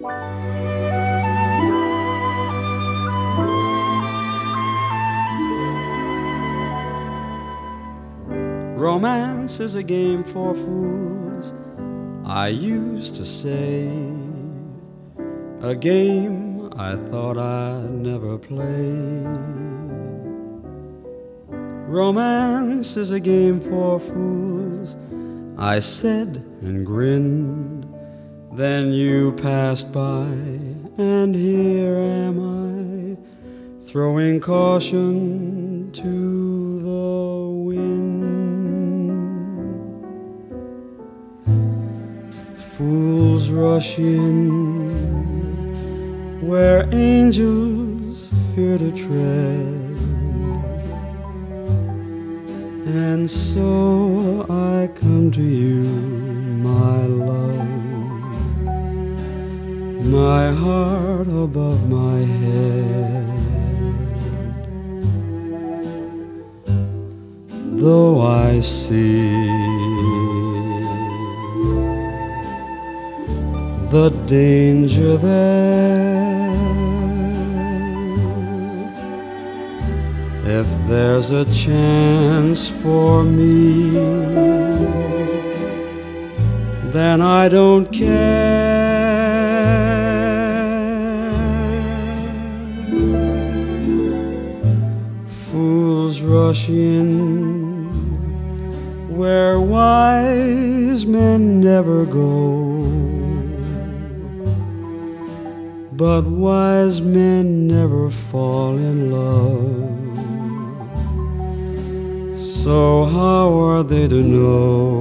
Romance is a game for fools, I used to say, a game I thought I'd never play. Romance is a game for fools, I said and grinned. Then you passed by, and here am I, throwing caution to the wind. Fools rush in where angels fear to tread, and so I come to you, my love, my heart above my head. Though I see the danger there, if there's a chance for me, then I don't care. Fools rush in where wise men never go, but wise men never fall in love. So how are they to know?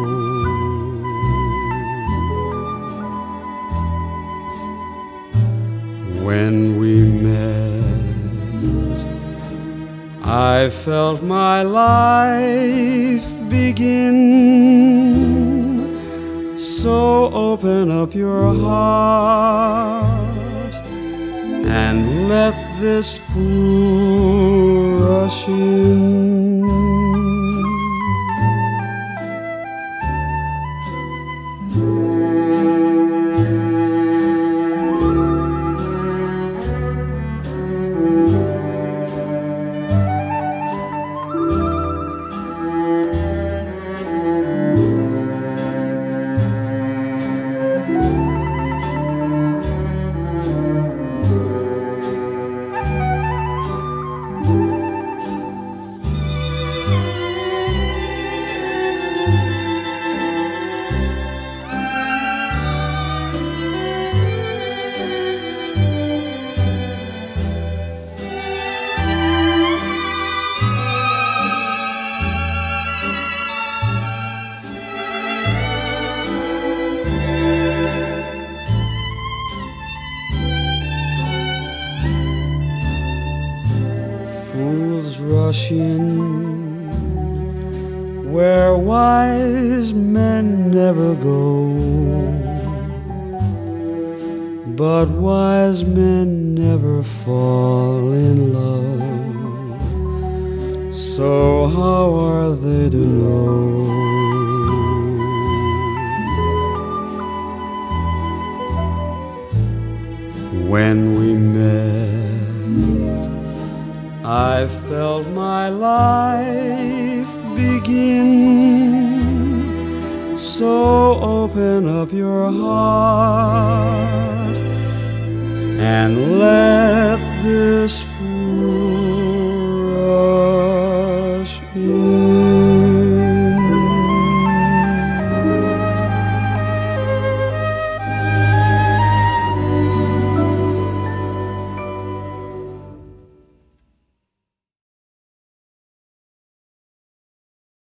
When we met, I felt my life begin. So open up your heart and let this fool rush in. Rush in where wise men never go, but wise men never fall in love. So how are they to know? When we met, I felt my life begin. So open up your heart and let